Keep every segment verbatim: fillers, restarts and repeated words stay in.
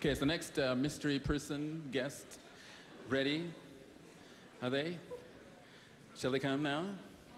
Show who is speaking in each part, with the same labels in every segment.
Speaker 1: Okay, so the next uh, mystery person, guest, ready? Are they? Shall they come now?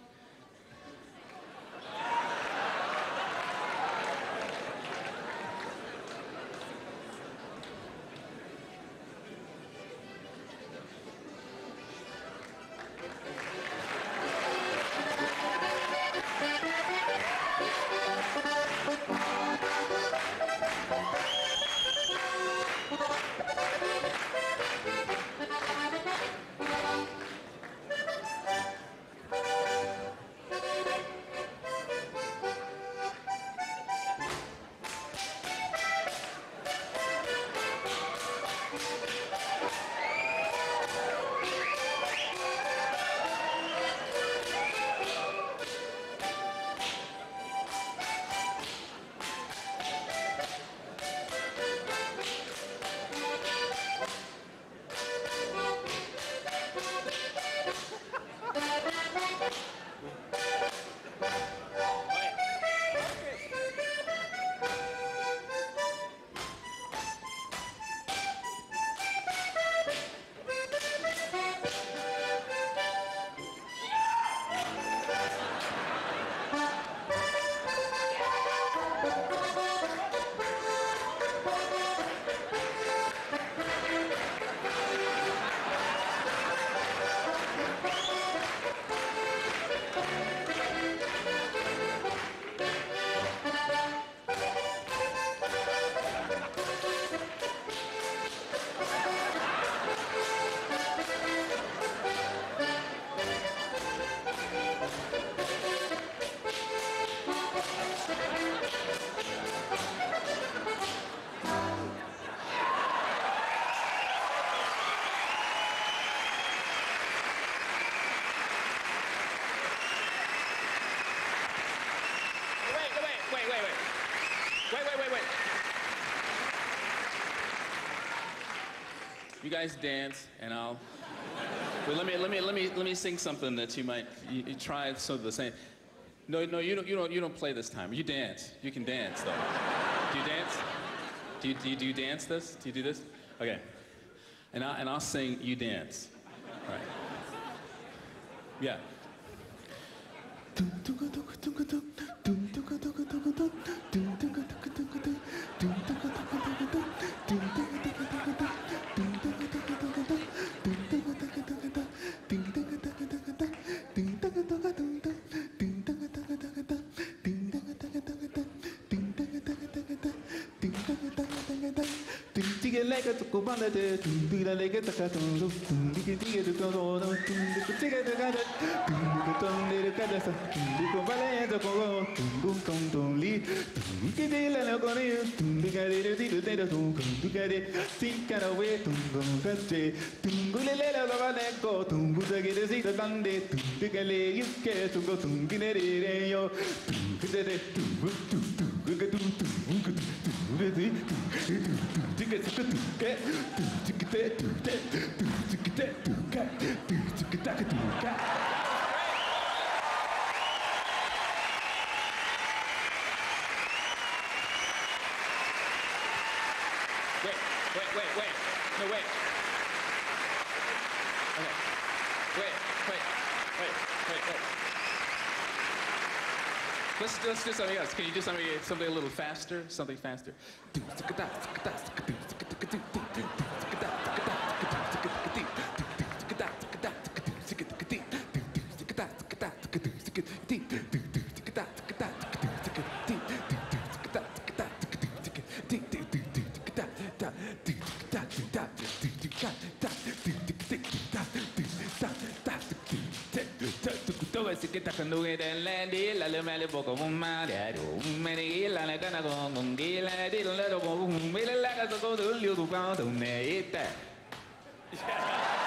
Speaker 1: You guys dance, and I'll. Well, let me let me let me let me sing something that you might you, you try sort of the same. No, no, you don't you don't you don't play this time. You dance. You can dance though. Do you dance? Do you, do you do you dance this? Do you do this? Okay. And I and I'll sing. You dance. All right. Yeah. Wait, wait, wait, wait. No, wait. Okay. Wait, wait, wait, wait, wait. Let's, let's do something else. Can you do something, something a little faster? Something faster. Si que está con duda en la di la le male poco un mare un mene la la cana con un gila di la lo un mele la ca con un liu du pa un ne ita